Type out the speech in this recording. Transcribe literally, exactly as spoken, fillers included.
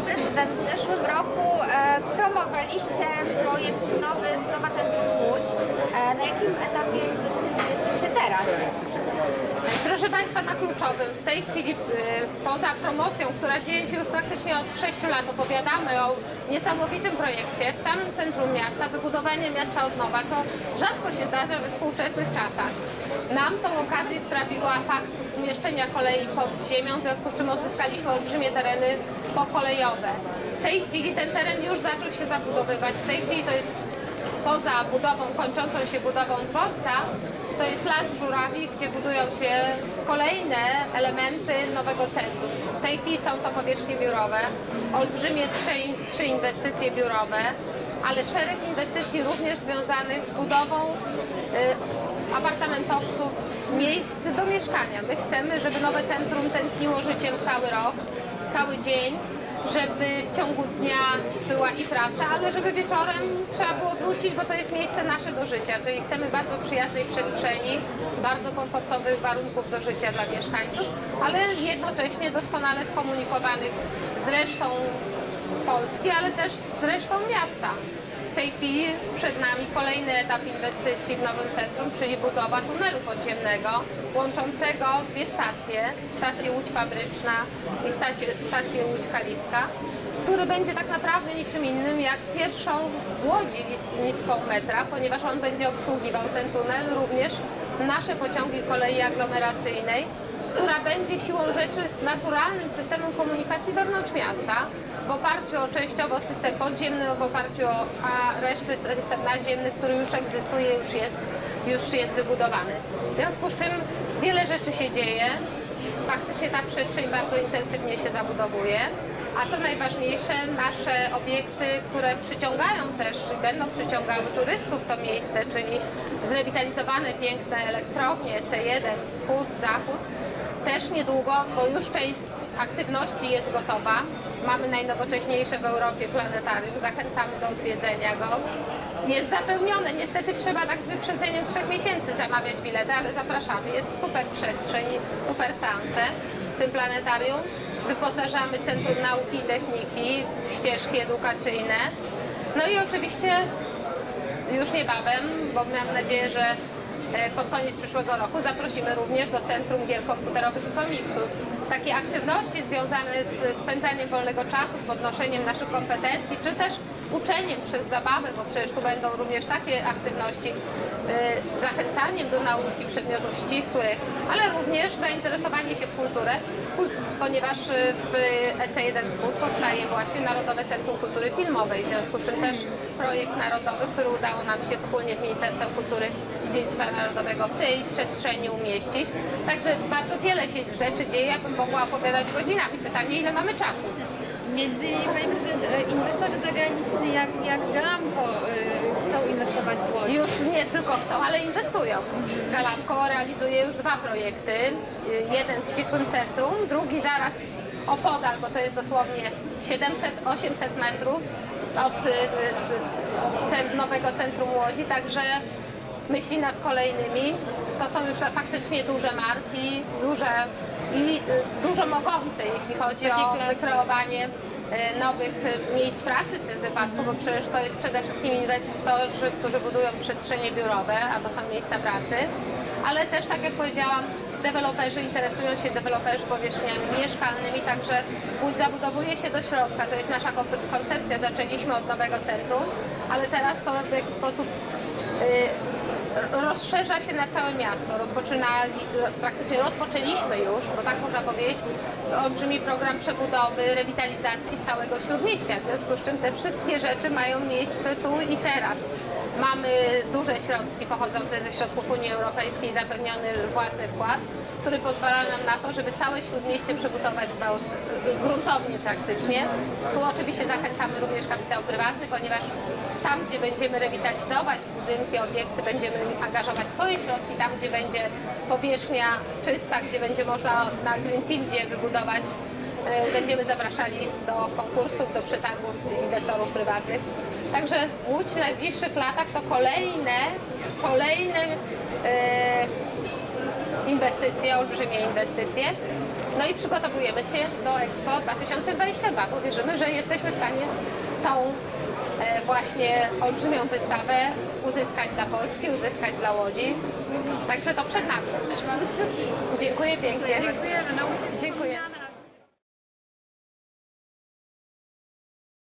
Prezydent, w zeszłym roku e, promowaliście projekt Nowy, Nowa Centrum Łódź. E, na jakim etapie inwestycji jesteście teraz? Proszę Państwa, na kluczowym. W tej chwili poza promocją, która dzieje się już praktycznie od sześciu lat, opowiadamy o niesamowitym projekcie w samym centrum miasta, wybudowanie miasta od nowa, co rzadko się zdarza we współczesnych czasach. Nam tą okazję sprawiła fakt zmieszczenia kolei pod ziemią, w związku z czym odzyskaliśmy olbrzymie tereny pokolejowe. W tej chwili ten teren już zaczął się zabudowywać. W tej chwili to jest poza budową, kończącą się budową dworca, to jest Las Żurawi, gdzie budują się kolejne elementy nowego centrum. W tej chwili są to powierzchnie biurowe, olbrzymie trzy, trzy inwestycje biurowe, ale szereg inwestycji również związanych z budową y, apartamentowców, miejsc do mieszkania. My chcemy, żeby nowe centrum tętniło życiem cały rok, cały dzień, żeby w ciągu dnia była i praca, ale żeby wieczorem trzeba było wrócić, bo to jest miejsce nasze do życia, czyli chcemy bardzo przyjaznej przestrzeni, bardzo komfortowych warunków do życia dla mieszkańców, ale jednocześnie doskonale skomunikowanych z resztą Polski, ale też z resztą miasta. W tej chwili przed nami kolejny etap inwestycji w nowym centrum, czyli budowa tunelu podziemnego łączącego dwie stacje, stację Łódź Fabryczna i stację, stację Łódź Kaliska, który będzie tak naprawdę niczym innym jak pierwszą w Łodzi nitką metra, ponieważ on będzie obsługiwał ten tunel również nasze pociągi kolei aglomeracyjnej, która będzie siłą rzeczy naturalnym systemem komunikacji wewnątrz miasta, w oparciu o częściowo system podziemny, w oparciu o a reszty system naziemny, który już egzystuje, już jest, już jest wybudowany. W związku z czym wiele rzeczy się dzieje, faktycznie ta przestrzeń bardzo intensywnie się zabudowuje, a co najważniejsze, nasze obiekty, które przyciągają też, będą przyciągały turystów w to miejsce, czyli zrewitalizowane piękne elektrownie C jeden, wschód, zachód, też niedługo, bo już część aktywności jest gotowa. Mamy najnowocześniejsze w Europie planetarium, zachęcamy do odwiedzenia go. Jest zapełnione, niestety trzeba tak z wyprzedzeniem trzech miesięcy zamawiać bilety, ale zapraszamy. Jest super przestrzeń, super seanse w tym planetarium. Wyposażamy Centrum Nauki i Techniki w ścieżki edukacyjne. No i oczywiście już niebawem, bo mam nadzieję, że pod koniec przyszłego roku zaprosimy również do Centrum Gier Komputerowych i Komiksów. Takie aktywności związane z spędzaniem wolnego czasu, z podnoszeniem naszych kompetencji, czy też uczeniem przez zabawę, bo przecież tu będą również takie aktywności, yy, zachęcaniem do nauki przedmiotów ścisłych, ale również zainteresowanie się w kulturę, ponieważ w E C jeden Wschód powstaje właśnie Narodowe Centrum Kultury Filmowej, w związku z czym też projekt narodowy, który udało nam się wspólnie z Ministerstwem Kultury i Dziedzictwa Narodowego w tej przestrzeni umieścić. Także bardzo wiele się rzeczy dzieje, ja bym mogła opowiadać godzinami. Pytanie, ile mamy czasu? Między innymi, Pani Prezydent, inwestorzy zagraniczni jak, jak Galamco chcą inwestować w Łodzi. Już nie tylko chcą, ale inwestują. Galamco realizuje już dwa projekty. Jeden w ścisłym centrum, drugi zaraz opodal, bo to jest dosłownie siedemset osiemset metrów od nowego centrum Łodzi, także myśli nad kolejnymi. To są już faktycznie duże marki, duże i dużo mogące, jeśli chodzi o wykreowanie nowych miejsc pracy w tym wypadku, bo przecież to jest przede wszystkim inwestorzy, którzy budują przestrzenie biurowe, a to są miejsca pracy, ale też, tak jak powiedziałam, deweloperzy interesują się deweloperzy powierzchniami mieszkalnymi, także Łódź zabudowuje się do środka, to jest nasza koncepcja, zaczęliśmy od nowego centrum, ale teraz to w jakiś sposób yy, rozszerza się na całe miasto. Rozpoczynali, praktycznie rozpoczęliśmy już, bo tak można powiedzieć, olbrzymi program przebudowy, rewitalizacji całego Śródmieścia, w związku z czym te wszystkie rzeczy mają miejsce tu i teraz. Mamy duże środki pochodzące ze środków Unii Europejskiej, zapewniony własny wkład, który pozwala nam na to, żeby całe Śródmieście przebudować gruntownie praktycznie. Tu oczywiście zachęcamy również kapitał prywatny, ponieważ tam, gdzie będziemy rewitalizować budynki, obiekty, będziemy angażować swoje środki, tam, gdzie będzie powierzchnia czysta, gdzie będzie można na Greenfieldzie wybudować, będziemy zapraszali do konkursów, do przetargów inwestorów prywatnych. Także Łódź w najbliższych latach to kolejne, kolejne e, inwestycje, olbrzymie inwestycje. No i przygotowujemy się do Expo dwa tysiące dwudziestego drugiego, bo wierzymy, że jesteśmy w stanie tą e, właśnie olbrzymią wystawę uzyskać dla Polski, uzyskać dla Łodzi. Także to przed nami. Trzymamy kciuki. Dziękuję pięknie. Dziękujemy. Nauczyciele